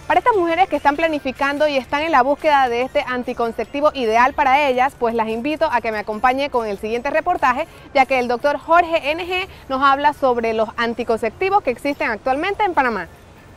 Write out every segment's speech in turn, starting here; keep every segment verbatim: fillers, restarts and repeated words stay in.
Para estas mujeres que están planificando y están en la búsqueda de este anticonceptivo ideal para ellas, pues las invito a que me acompañe con el siguiente reportaje, ya que el doctor Jorge N G nos habla sobre los anticonceptivos que existen actualmente en Panamá.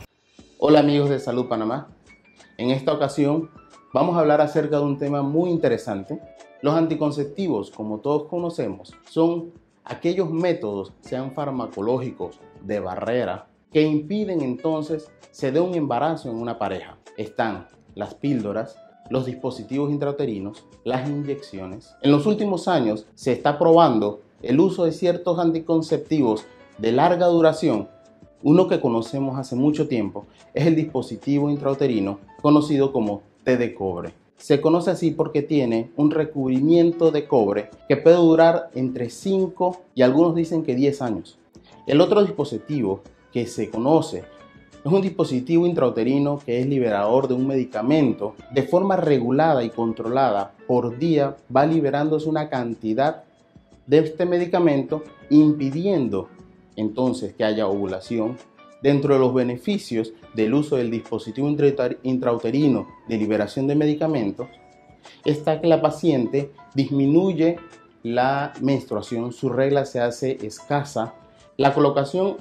Hola amigos de Salud Panamá. En esta ocasión vamos a hablar acerca de un tema muy interesante. Los anticonceptivos, como todos conocemos, son aquellos métodos, sean farmacológicos, de barrera, que impiden entonces se dé un embarazo en una pareja. Están las píldoras, los dispositivos intrauterinos, las inyecciones. En los últimos años se está probando el uso de ciertos anticonceptivos de larga duración. Uno que conocemos hace mucho tiempo es el dispositivo intrauterino conocido como té de cobre. Se conoce así porque tiene un recubrimiento de cobre que puede durar entre cinco y algunos dicen que diez años. El otro dispositivo que se conoce es un dispositivo intrauterino que es liberador de un medicamento. De forma regulada y controlada por día va liberándose una cantidad de este medicamento, impidiendo entonces que haya ovulación. Dentro de los beneficios del uso del dispositivo intrauterino de liberación de medicamentos está que la paciente disminuye la menstruación, su regla se hace escasa. La colocación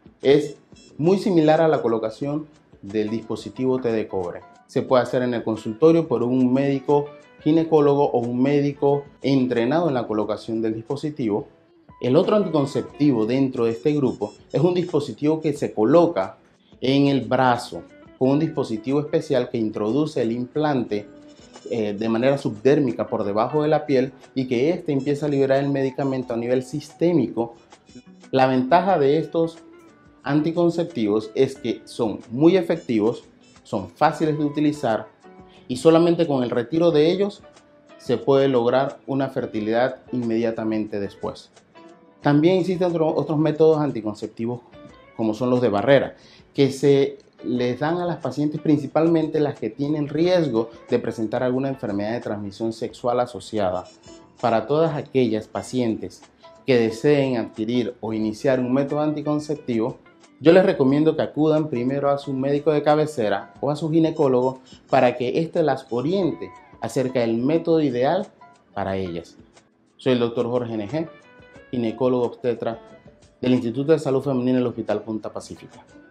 es muy similar a la colocación del dispositivo té de cobre. Se puede hacer en el consultorio por un médico ginecólogo o un médico entrenado en la colocación del dispositivo. El otro anticonceptivo dentro de este grupo es un dispositivo que se coloca en el brazo con un dispositivo especial que introduce el implante eh, de manera subdérmica por debajo de la piel y que éste empieza a liberar el medicamento a nivel sistémico. La ventaja de estos anticonceptivos es que son muy efectivos, son fáciles de utilizar y solamente con el retiro de ellos se puede lograr una fertilidad inmediatamente después. También existen otro, otros métodos anticonceptivos como son los de barrera, que se les dan a las pacientes principalmente las que tienen riesgo de presentar alguna enfermedad de transmisión sexual asociada. Para todas aquellas pacientes que deseen adquirir o iniciar un método anticonceptivo, yo les recomiendo que acudan primero a su médico de cabecera o a su ginecólogo para que éste las oriente acerca del método ideal para ellas. Soy el doctor Jorge N G, ginecólogo obstetra del Instituto de Salud Femenina del Hospital Punta Pacífica.